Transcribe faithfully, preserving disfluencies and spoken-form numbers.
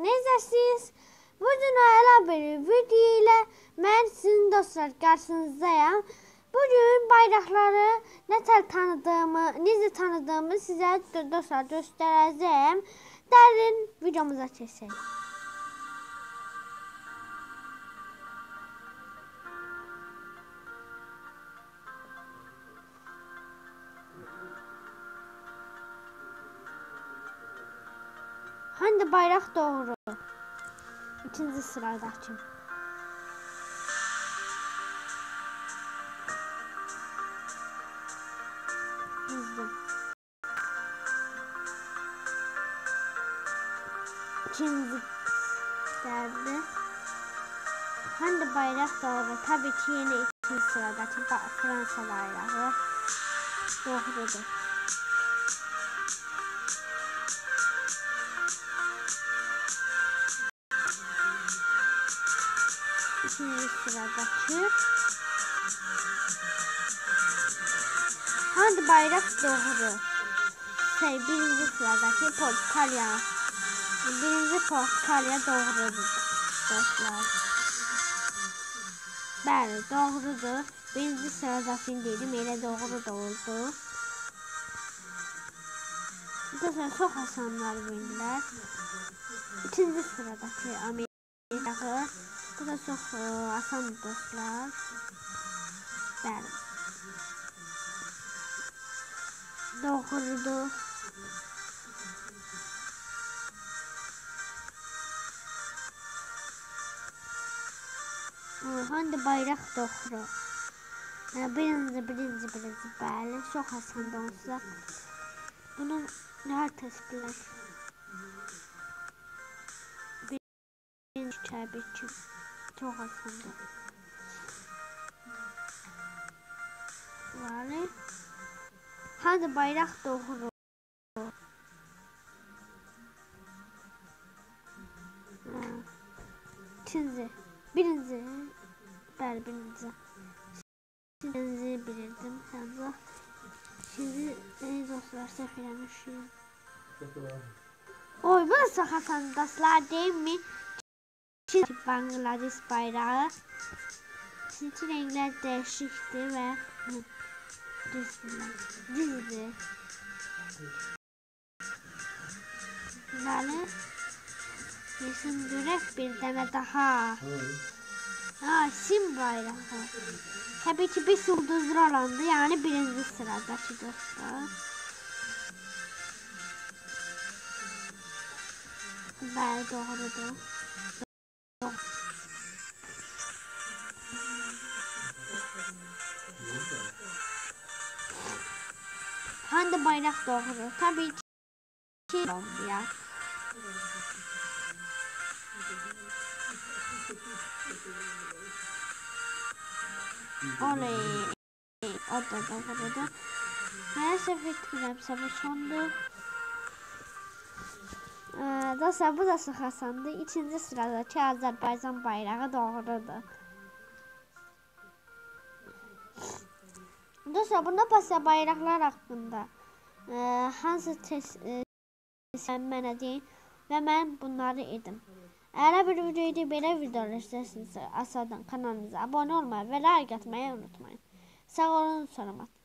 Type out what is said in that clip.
Necəsiz? Bugün elə bir video ilə mən sizin dostlar qarşınızdayım. Bugün bayraqları nətər tanıdığımı, necə tanıdığımı sizə dostlar göstərəcəyim. Gəlin videomuza keçək. Hangi bayraq doğru? İkinci sıradakı. Düzdür. İkinci derdi. Hangi bayrak doğru? Tabii ki yine ikinci sıradaki Fransa bayrağı doğrudur. İkinci sıradaki hangi bayrak doğru? Şey, birinci sıradaki Portugalya. Birinci Portugalya doğrudur dostlar. Bəli, doğrudur. Birinci sıradakini dedim, elə doğru da oldu. Dostlar, çox asanlar bildilər. İkinci sıradaki Amerika. Bu da çox asan dostlar. Bəli. Doğrudur. Hangi bayraq doğru? Birinci, birinci, birinci. Bəli, çox asan dostlar. Bunu hər kəs bilər. Birinci təbii ki. Çox asandır. Bəli. Hangi bayraq doğru? İkinci. Birinci. Bəli, birinci. Birinci bilirdim. Həmzə. Şimdi ey dostlar, səhv eləmişim. Oy, bu da çox asan dostlar, deyim mi? İkinci Bangladeş bayrağı. Çünki renklər dəyişikdir və düzdür. Bəli. Yesin görək bir dənə daha. Ha, Sim bayrağı. Təbii ki, bir ulduzlu olandı, yəni birinci sıradakı dostlar. Bəli, doğrudur. Hangi bayraq doğru? Tabii ki Kolombiya. Oley. O da doğrudur. Hər səhv etmirəmsə bu sondur. Dostlar, bu da çox asandır. İkinci sıradakı Azərbaycan bayrağı doğrudur. Dostlar, bunda başqa bayraqlar haqqında hansı test mənə deyin və mən bunları edim. Əgər bir videoyu belə videolar istəyirsinizsə, aşağıdan kanalımıza abunə olmayı və like atmayı unutmayın. Sağ olun, salamat.